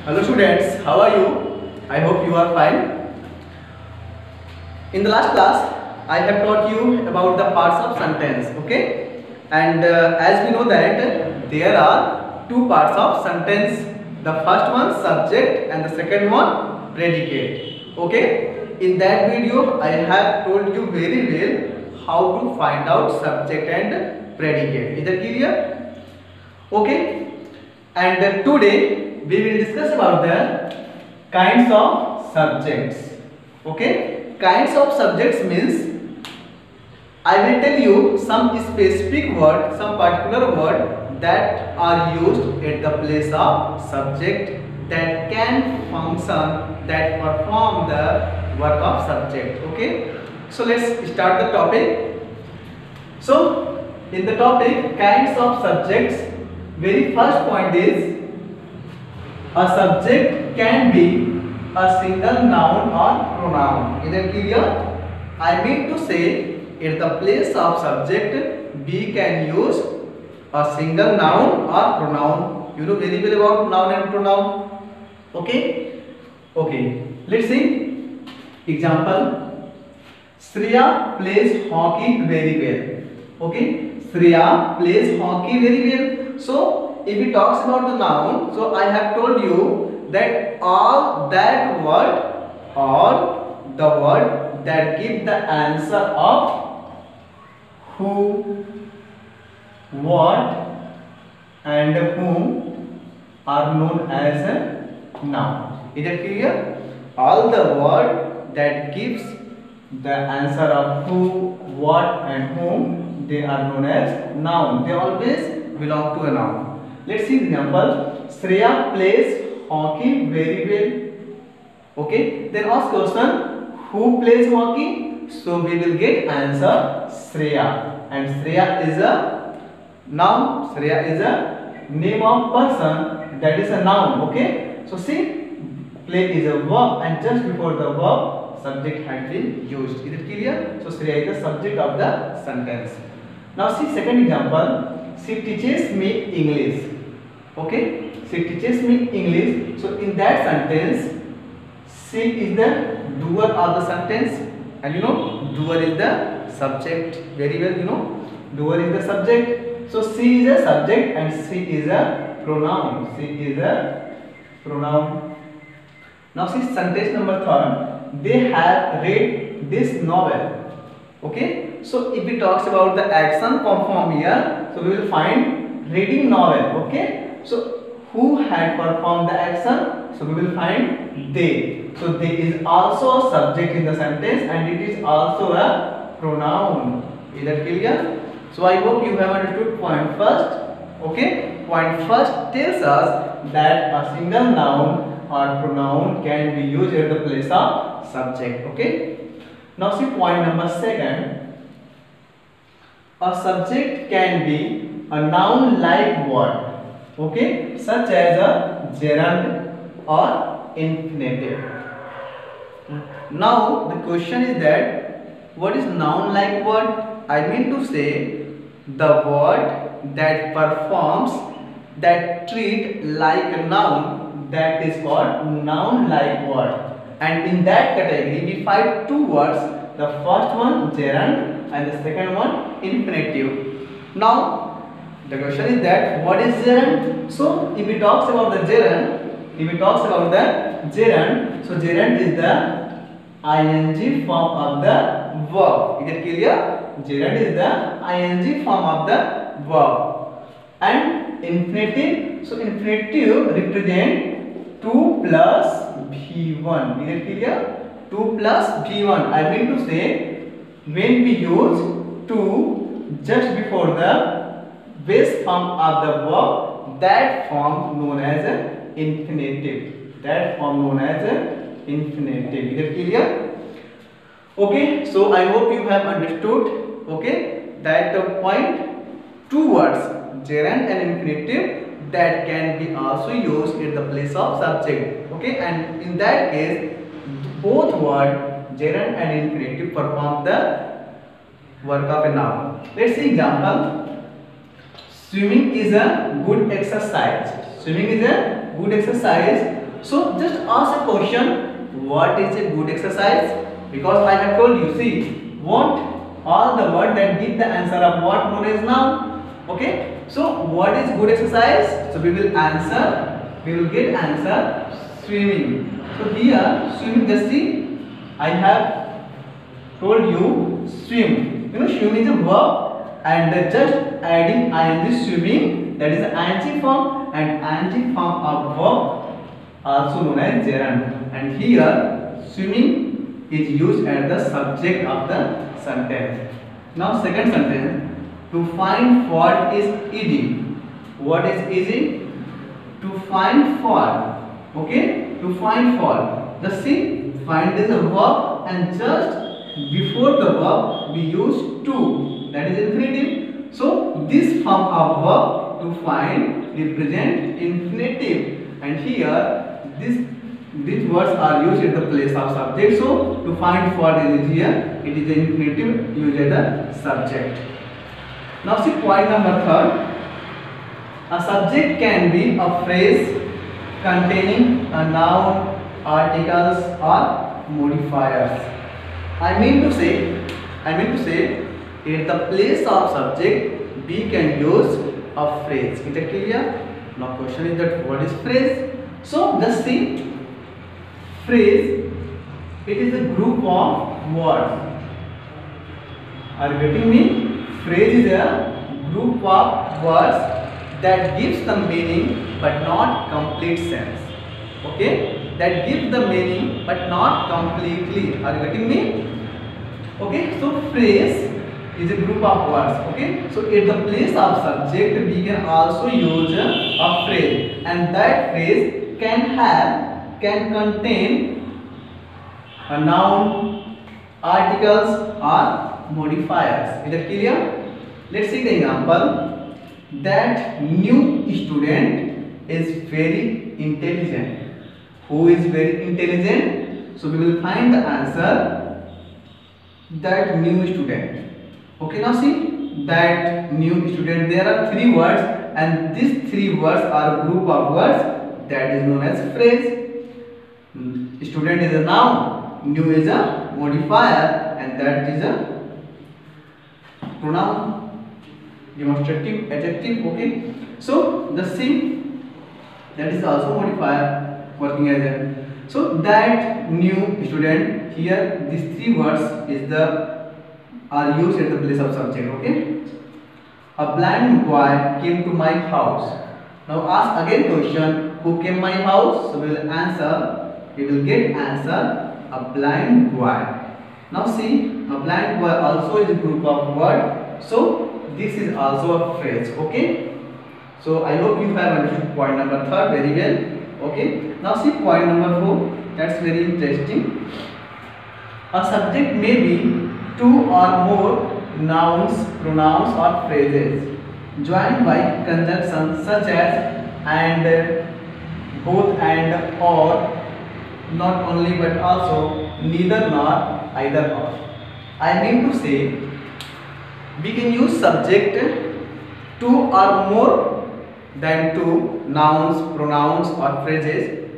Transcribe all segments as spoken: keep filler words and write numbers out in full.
Hello students, how are you? I hope you are fine. In the last class, I have taught you about the parts of sentence, okay? And uh, as we know that there are two parts of sentence. The first one subject and the second one predicate, okay? In that video, I have told you very well how to find out subject and predicate. Is that clear? Okay? And uh, today we will discuss about the kinds of subjects. Okay, kinds of subjects means I will tell you some specific word, some particular word that are used at the place of subject that can function, that perform the work of subject. Okay, so let's start the topic. So in the topic kinds of subjects, very first point is a subject can be a single noun or pronoun. Is that clear? I mean to say, at the place of subject, we can use a single noun or pronoun. You know very well about noun and pronoun. Okay? Okay. Let's see. Example. Shreya plays hockey very well. Okay? Shreya plays hockey very well. So, if it talks about the noun, so I have told you that all that word or the word that give the answer of who, what and whom are known as a noun. Is that clear? All the word that gives the answer of who, what and whom, they are known as noun. They always belong to a noun. Let's see example. Shreya plays hockey very well. Okay. Then ask question, who plays hockey? So we will get answer Shreya. And Shreya is a noun. Shreya is a name of person. That is a noun. Okay. So see, play is a verb, and just before the verb, subject had been used. Is it clear? So Shreya is the subject of the sentence. Now see second example. She teaches me English. Okay, she teaches me English. So in that sentence, she is the doer of the sentence, and you know, doer is the subject. Very well, you know, doer is the subject. So she is a subject and she is a pronoun. She is a pronoun. Now see sentence number third. They have read this novel. Okay, so if it talks about the action performed here, so we will find reading novel. Okay, so who had performed the action? So we will find they. So they is also a subject in the sentence and it is also a pronoun. Is that clear? So I hope you have understood point first. Okay, point first tells us that a single noun or pronoun can be used at the place of subject. Okay. Now see point number second. A subject can be a noun like word. Okay, such as a gerund or infinitive. Now the question is that what is noun like word? I mean to say the word that performs, that treat like a noun, that is called noun like word. And in that category we find two words, the first one gerund and the second one infinitive. Now the question is that what is gerund? So if it talks about the gerund, if it talks about the gerund, so gerund is the ing form of the verb. Is it clear? Gerund is the ing form of the verb. And infinitive, so infinitive represent two plus V one. Is it clear? two plus V one. I mean to say, when we use two just before the base form of the verb, that form known as an infinitive. That form known as an infinitive. Is it clear? Okay, so I hope you have understood. Okay, that the point, two words, gerund and infinitive, that can be also used in the place of subject. Okay, and in that case, both word gerund and infinitive perform the work of a noun. Let's see example. Swimming is a good exercise. Swimming is a good exercise. So just ask a question, what is a good exercise? Because I have told you, see, what all the words that give the answer of what known as noun. Okay. So what is good exercise? So we will answer, we will get answer swimming. So here swimming, just see, I have told you swim. You know, swim is a verb, and just adding ing swimming, that is ing form, and ing form of verb also known as gerund. And here swimming is used as the subject of the sentence. Now second sentence, to find fault is easy. What is easy? To find fault. Okay, to find fault. Just see, find is a verb, and just before the verb we use to, that is infinitive. So this form of verb to find represent infinitive, and here this these words are used in the place of subject. So to find fault is here, it is the infinitive used as the subject. Now see point number third. A subject can be a phrase containing a noun, articles or modifiers. I mean to say, I mean to say, in the place of subject, we can use a phrase. Is it clear? Now question is that what is phrase? So just see, phrase, it is a group of words. Are you getting me? Phrase is a group of words that gives the meaning but not complete sense. Okay, that gives the meaning but not completely. Are you getting me? Okay, so phrase is a group of words. Okay, so at the place of subject we can also use a phrase, and that phrase can have, can contain a noun, articles or modifiers. Is that clear? Let's see the example. That new student is very intelligent. Who is very intelligent? So we will find the answer, that new student. Okay, now see, that new student, there are three words, and these three words are a group of words that is known as phrase. Student is a noun, new is a modifier, and that is a pronoun, demonstrative adjective. Okay, so the same, that is also modifier working as a. So that new student, here these three words is the are used at the place of subject. Okay, a blind boy came to my house. Now ask again question, who came my house? So we will answer, we will get answer, a blind boy. Now see, a blind boy also is a group of word. So this is also a phrase. Okay, so I hope you have understood point number third very well. Okay, now see point number four. That's very interesting. A subject may be two or more nouns, pronouns or phrases joined by conjunctions such as and, both and, or, not only but also, neither nor, either or. I mean to say, we can use subject two or more than two nouns, pronouns or phrases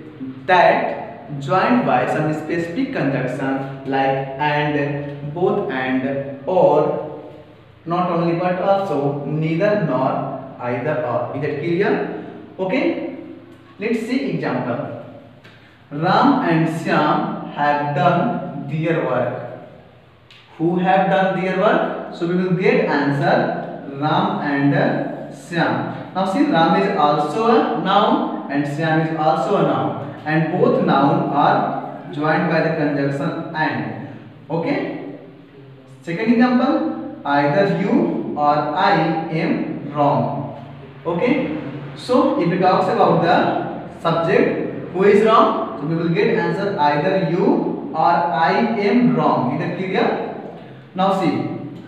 that joined by some specific conjunction like and, both and, or, not only but also, neither nor, either or. Is that clear? Okay, let's see example. Ram and Shyam have done their work. Who have done their work? So we will get answer, Ram and Shyam. Now see, Ram is also a noun and Shyam is also a noun, and both nouns are joined by the conjunction and. Okay, second example, either you or I am wrong. Okay, so if it talks about the subject, who is wrong? So we will get answer, either you or I am wrong. Is that clear? Now see,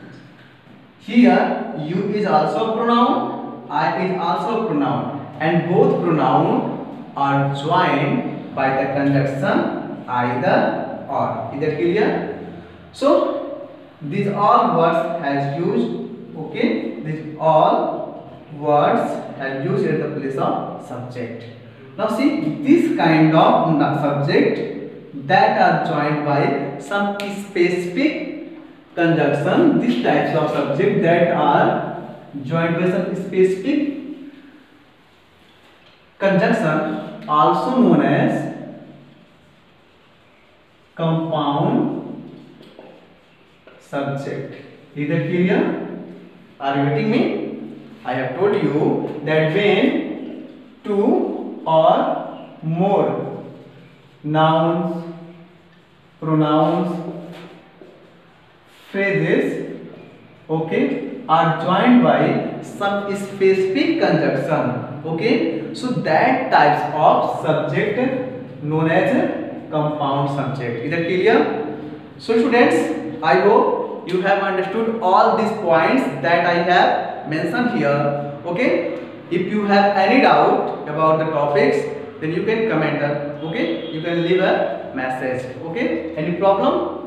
here you is also a pronoun, I is also a pronoun, and both pronouns are joined by the conjunction either or. Is that clear? So these all words has used. Okay, these all words have used at the place of subject. Now see, this kind of subject that are joined by some specific conjunction, these types of subject that are joined by some specific conjunction also known as compound subject. Is that clear? Are you getting me? I have told you that when two or more nouns, pronouns, phrases, okay, are joined by some specific conjunction, okay, so that types of subject known as compound subject. Is that clear? So students, I hope you have understood all these points that I have mentioned here, okay. If you have any doubt about the topics, then you can comment, okay, you can leave a message, okay. Any problem?